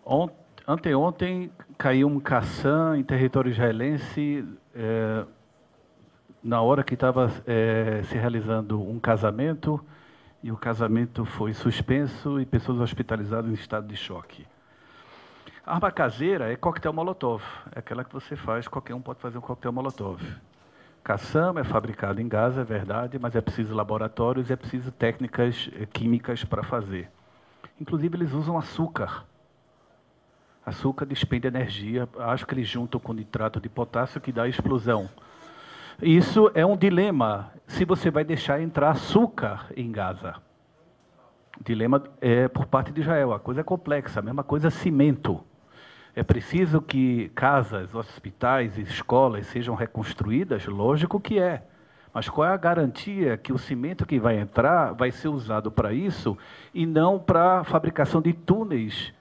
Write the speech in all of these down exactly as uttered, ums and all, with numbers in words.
Ont, anteontem caiu um Qassam em território israelense, é, na hora que estava é, se realizando um casamento, e o casamento foi suspenso e pessoas hospitalizadas em estado de choque. A arma caseira é coquetel molotov, é aquela que você faz, qualquer um pode fazer um coquetel molotov. Qassam é fabricado em Gaza, é verdade, mas é preciso laboratórios e é preciso técnicas químicas para fazer. Inclusive eles usam açúcar. Açúcar despende energia, acho que eles juntam com nitrato de potássio que dá explosão. Isso é um dilema, se você vai deixar entrar açúcar em Gaza. O dilema é por parte de Israel, a coisa é complexa, a mesma coisa cimento. É preciso que casas, hospitais e escolas sejam reconstruídas? Lógico que é. Mas qual é a garantia que o cimento que vai entrar vai ser usado para isso e não para a fabricação de túneis,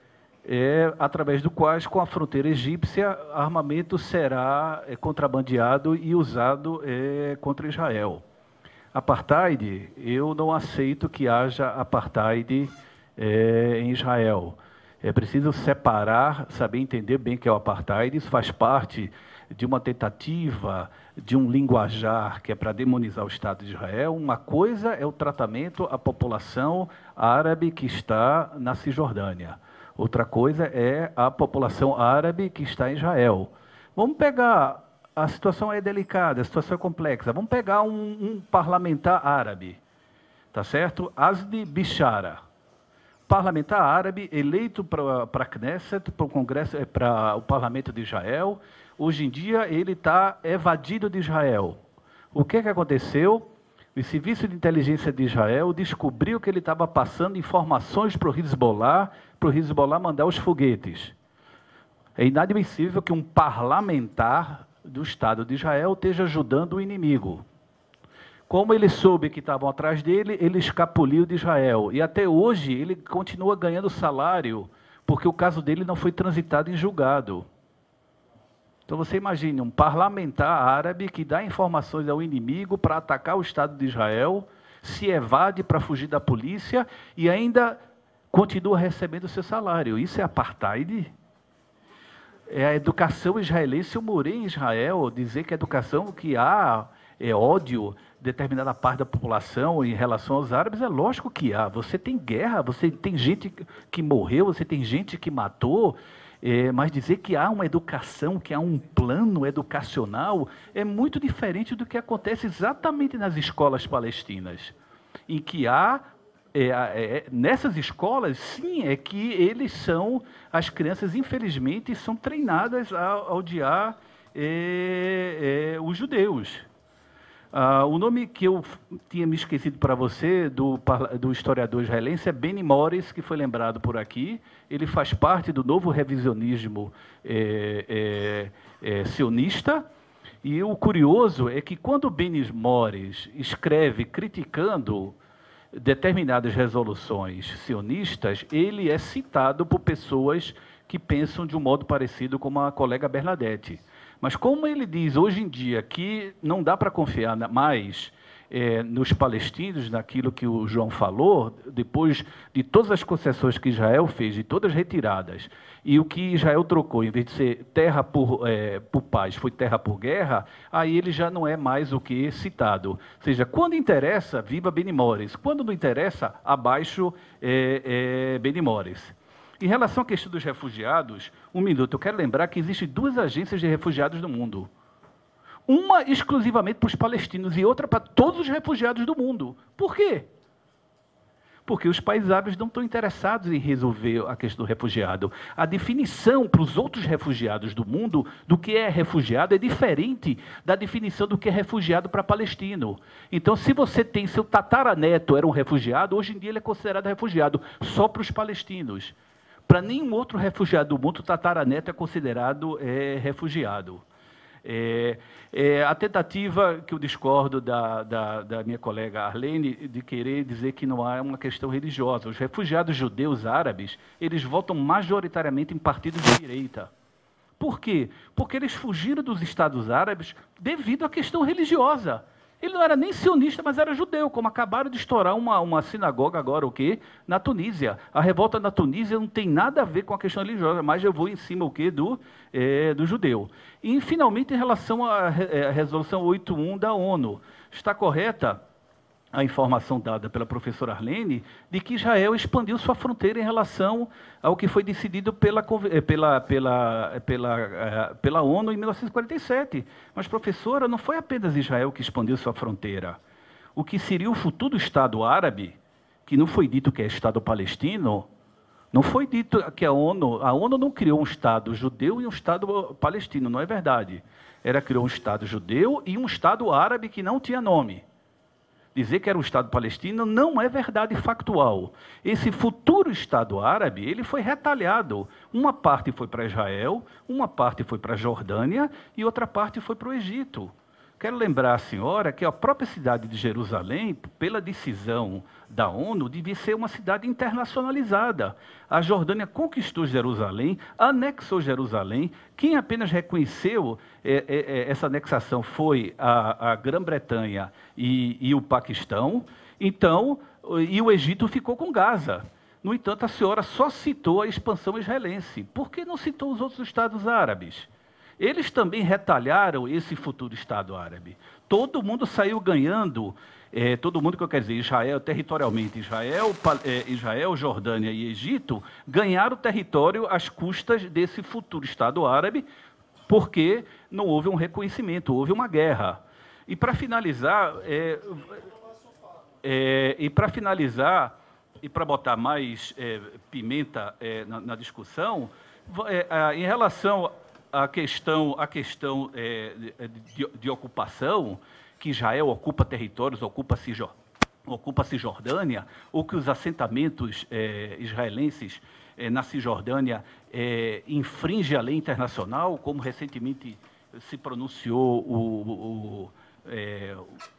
é, através do quais, com a fronteira egípcia, armamento será é, contrabandeado e usado é, contra Israel. Apartheid, eu não aceito que haja apartheid é, em Israel. É preciso separar, saber entender bem o que é o apartheid. Isso faz parte de uma tentativa, de um linguajar que é para demonizar o Estado de Israel. Uma coisa é o tratamento à população árabe que está na Cisjordânia. Outra coisa é a população árabe que está em Israel. Vamos pegar, a situação é delicada, a situação é complexa. Vamos pegar um, um parlamentar árabe, tá certo? Azdi Bishara. Parlamentar árabe eleito para a Knesset, para o Congresso, para o Parlamento de Israel. Hoje em dia ele está evadido de Israel. O que que aconteceu? O Serviço de Inteligência de Israel descobriu que ele estava passando informações para o Hezbollah, para o Hezbollah mandar os foguetes. É inadmissível que um parlamentar do Estado de Israel esteja ajudando o inimigo. Como ele soube que estavam atrás dele, ele escapuliu de Israel. E até hoje ele continua ganhando salário, porque o caso dele não foi transitado em julgado. Então você imagine um parlamentar árabe que dá informações ao inimigo para atacar o Estado de Israel, se evade para fugir da polícia e ainda continua recebendo seu salário. Isso é apartheid? É a educação israelense. Eu morei em Israel, dizer que a educação que há é ódio determinada parte da população em relação aos árabes, é lógico que há. Você tem guerra, você tem gente que morreu, você tem gente que matou, é, mas dizer que há uma educação, que há um plano educacional, é muito diferente do que acontece exatamente nas escolas palestinas, em que há, é, é, nessas escolas, sim, é que eles são, as crianças, infelizmente, são treinadas a, a odiar é, é, os judeus. Uh, o nome que eu tinha me esquecido para você, do, do historiador israelense, é Benny Morris, que foi lembrado por aqui. Ele faz parte do novo revisionismo é, é, é, sionista. E o curioso é que quando Benny Morris escreve criticando determinadas resoluções sionistas, ele é citado por pessoas que pensam de um modo parecido com a colega Bernadette. Mas como ele diz hoje em dia que não dá para confiar mais é, nos palestinos, naquilo que o João falou, depois de todas as concessões que Israel fez, de todas retiradas, e o que Israel trocou, em vez de ser terra por, é, por paz, foi terra por guerra, aí ele já não é mais o que citado. Ou seja, quando interessa, viva Benny Morris. Quando não interessa, abaixo é, é, Benny Morris. Em relação à questão dos refugiados, um minuto, eu quero lembrar que existem duas agências de refugiados no mundo. Uma exclusivamente para os palestinos e outra para todos os refugiados do mundo. Por quê? Porque os países árabes não estão interessados em resolver a questão do refugiado. A definição para os outros refugiados do mundo do que é refugiado é diferente da definição do que é refugiado para palestino. Então, se você tem seu tataraneto era um refugiado, hoje em dia ele é considerado refugiado só para os palestinos. Para nenhum outro refugiado do mundo, o tataraneto é considerado é, refugiado. É, é, a tentativa que eu discordo da, da, da minha colega Arlene, de querer dizer que não há uma questão religiosa. Os refugiados judeus árabes, eles votam majoritariamente em partidos de direita. Por quê? Porque eles fugiram dos Estados Árabes devido à questão religiosa. Ele não era nem sionista, mas era judeu, como acabaram de estourar uma, uma sinagoga agora, o quê? Na Tunísia. A revolta na Tunísia não tem nada a ver com a questão religiosa, mas eu vou em cima o quê? Do, é, do judeu. E, finalmente, em relação à, à resolução oitenta e um da ONU, está correta a informação dada pela professora Arlene de que Israel expandiu sua fronteira em relação ao que foi decidido pela, pela, pela, pela, pela ONU em mil novecentos e quarenta e sete. Mas, professora, não foi apenas Israel que expandiu sua fronteira. O que seria o futuro Estado árabe, que não foi dito que é Estado palestino, não foi dito que a ONU... A ONU não criou um Estado judeu e um Estado palestino, não é verdade. Ela criou um Estado judeu e um Estado árabe que não tinha nome. Dizer que era um Estado palestino não é verdade factual. Esse futuro Estado árabe, ele foi retalhado. Uma parte foi para Israel, uma parte foi para a Jordânia e outra parte foi para o Egito. Quero lembrar a senhora que a própria cidade de Jerusalém, pela decisão da ONU, devia ser uma cidade internacionalizada. A Jordânia conquistou Jerusalém, anexou Jerusalém. Quem apenas reconheceu é, é, essa anexação foi a, a Grã-Bretanha e, e o Paquistão. Então, e o Egito ficou com Gaza. No entanto, a senhora só citou a expansão israelense. Por que não citou os outros estados árabes? Eles também retalharam esse futuro Estado árabe. Todo mundo saiu ganhando, é, todo mundo que eu quero dizer, Israel, territorialmente, Israel, é, Israel, Jordânia e Egito, ganharam território às custas desse futuro Estado árabe, porque não houve um reconhecimento, houve uma guerra. E para finalizar, é, é, e para finalizar, e para botar mais é, pimenta é, na, na discussão, é, em relação a questão, a questão é, de, de ocupação, que Israel ocupa territórios, ocupa, Cisjor, ocupa Cisjordânia, ou que os assentamentos é, israelenses é, na Cisjordânia é, infringem a lei internacional, como recentemente se pronunciou o, o, é,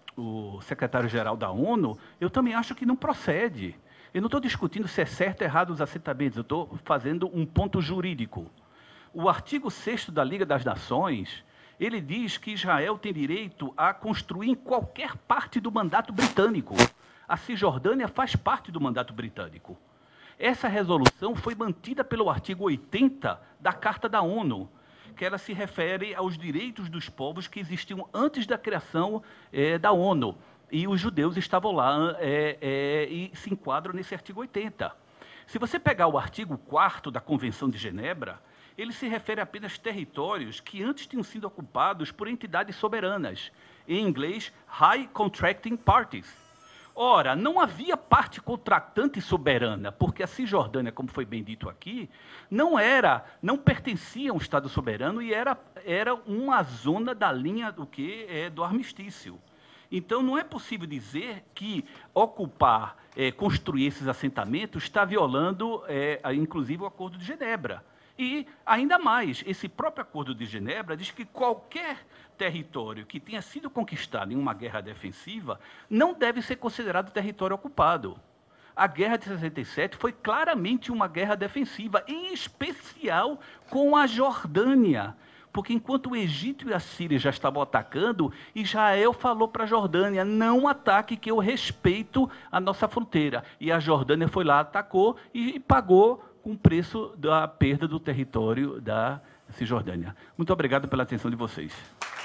o secretário-geral da ONU, eu também acho que não procede. Eu não estou discutindo se é certo ou errado os assentamentos, eu estou fazendo um ponto jurídico. O artigo sexto da Liga das Nações, ele diz que Israel tem direito a construir em qualquer parte do mandato britânico. A Cisjordânia faz parte do mandato britânico. Essa resolução foi mantida pelo artigo oitenta da Carta da ONU, que ela se refere aos direitos dos povos que existiam antes da criação é, da ONU. E os judeus estavam lá é, é, e se enquadram nesse artigo oitenta. Se você pegar o artigo quarto da Convenção de Genebra, ele se refere apenas a territórios que antes tinham sido ocupados por entidades soberanas, em inglês, High Contracting Parties. Ora, não havia parte contratante soberana, porque a Cisjordânia, como foi bem dito aqui, não era, não pertencia a um Estado soberano e era, era uma zona da linha do que é do armistício. Então, não é possível dizer que ocupar, é, construir esses assentamentos está violando, é, inclusive, o Acordo de Genebra. E, ainda mais, esse próprio Acordo de Genebra diz que qualquer território que tenha sido conquistado em uma guerra defensiva não deve ser considerado território ocupado. A Guerra de sessenta e sete foi claramente uma guerra defensiva, em especial com a Jordânia, porque enquanto o Egito e a Síria já estavam atacando, Israel falou para a Jordânia, não ataque que eu respeito a nossa fronteira. E a Jordânia foi lá, atacou e pagou com o preço da perda do território da Cisjordânia. Muito obrigado pela atenção de vocês.